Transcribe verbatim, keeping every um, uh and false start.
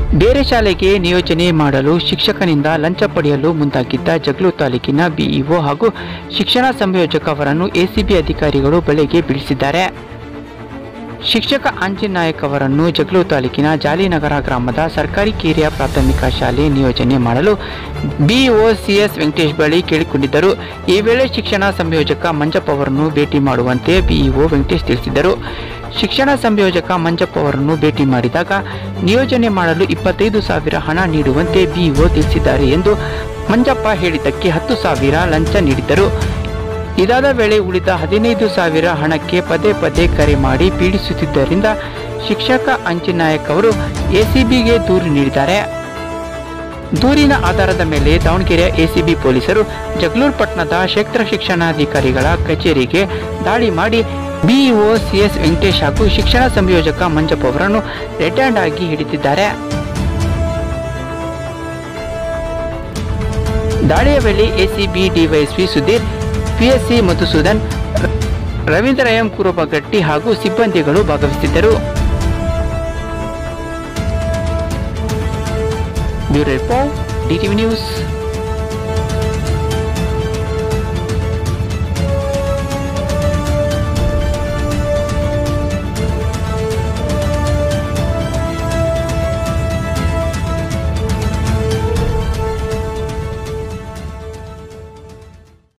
ಬೇರೆ ಶಾಲೆಗೆ ನಿಯೋಜನೆ ಮಾಡಲು ಶಿಕ್ಷಕನಿಂದ ಲಂಚ ಪಡೆಯಲು ಮುಂದಾಗಿದ್ದ ಜಗಳೂರು ತಾಲೂಕಿನ ಬಿಇಒ ಹಾಗೂ ಶಿಕ್ಷಣ ಸಂಯೋಜಕ ಅವರನ್ನು ಎಸಿಬಿ ಅಧಿಕಾರಿಗಳು ಬಲೆಗೆ ಬೀಳಿಸಿದ್ದಾರೆ. ಶಿಕ್ಷಕ ಆಂಜನಾಯಕ್ ಅವರನ್ನು ಜಗಳೂರು ತಾಲೂಕಿನ ಜಾಲಿನಗರ ಗ್ರಾಮದ ಸರ್ಕಾರಿ ಕಿರಿಯ ಪ್ರಾಥಮಿಕ ಶಾಲೆ ನಿಯೋಜನೆ ಮಾಡಲು ಬಿಇಒ ಸಿಎಸ್ ವೆಂಕಟೇಶ್ ಬಳಿ ಕೇಳಿಕೊಂಡಿದ್ದರು. ಈ ವೇಳೆ ಶಿಕ್ಷಣ ಸಂಯೋಜಕ ಮಂಜಪ್ಪ ಅವರನ್ನು ಭೇಟಿ ಮಾಡುವಂತೆ ಬಿಇಒ ವೆಂಕಟೇಶ್ ತಿಳಿಸಿದರು. ಶಿಕ್ಷಣ ಸಂಯೋಜಕ ಮಂಜಪ್ಪ ಅವರನ್ನು ಭೇಟಿ ಮಾಡಿದಾಗ ನಿಯೋಜನೆ ಮಾಡಲು ಇಪ್ಪತ್ತೈದು ಸಾವಿರ ಹಣ ನೀಡುವಂತೆ ಬಿಇಒ ತಿಳಿಸಿದ್ದಾರೆ ಎಂದು ಮಂಜಪ್ಪ ಹೇಳಿದ್ದಕ್ಕೆ ಹತ್ತು ಸಾವಿರ ಲಂಚ ನೀಡಿದ್ದರು. ಇದಾದ ವೇಳೆ ಉಳಿದ ಹದಿನೈದು ಸಾವಿರ ಹಣಕ್ಕೆ ಪದೇ ಪದೇ ಕರೆ ಮಾಡಿ ಪೀಡಿಸುತ್ತಿದ್ದರಿಂದ ಶಿಕ್ಷಕ ಆಂಜನಾಯಕ್ ಅವರು ಎಸಿಬಿಗೆ ದೂರು ನೀಡಿದ್ದಾರೆ. ದೂರಿನ ಆಧಾರದ ಮೇಲೆ ದಾವಣಗೆರೆಯ ಎಸಿಬಿ ಪೊಲೀಸರು ಜಗಳೂರು ಪಟ್ಟಣದ ಕ್ಷೇತ್ರ ಶಿಕ್ಷಣಾಧಿಕಾರಿಗಳ ಕಚೇರಿಗೆ ದಾಳಿ ಮಾಡಿ ಬಿಇಒ ಸಿಎಸ್ ವೆಂಕಟೇಶ್ ಹಾಗೂ ಶಿಕ್ಷಣ ಸಂಯೋಜಕ ಮಂಜಪ್ಪ ಅವರನ್ನು ರೆಡ್ ಹ್ಯಾಂಡ್ ಆಗಿ ಹಿಡಿದಿದ್ದಾರೆ. ದಾಳಿಯ ವೇಳೆ ACB DYSP Sudhir, PSC Madhusudan, Ravindra M Kurubagatti ಹಾಗೂ ಸಿಬ್ಬಂದಿಗಳು ಭಾಗವಹಿಸಿದ್ದರು. Bureau report, DTV news.